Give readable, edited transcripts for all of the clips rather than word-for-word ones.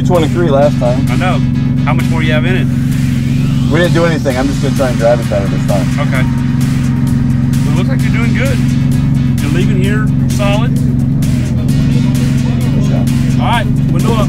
223 last time. I know. How much more do you have in it? We didn't do anything. I'm just going to try and drive it better this time. Okay. Well, it looks like you're doing good. You're leaving here solid. All right, window up.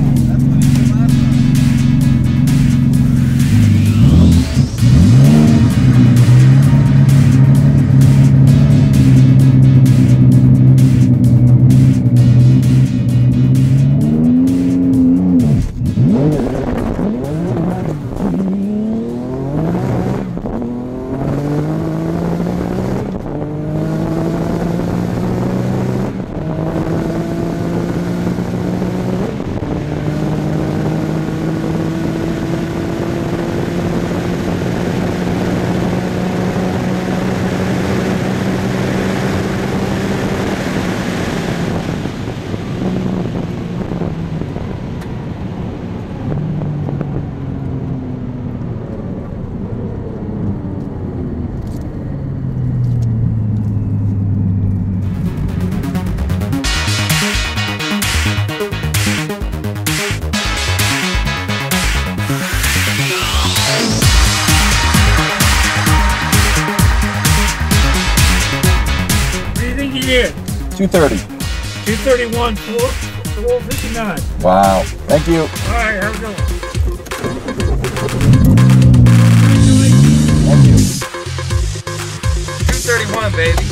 Yeah. 230. 231, 459. Wow. Thank you. All right, have a good one. Thank you. 231, baby.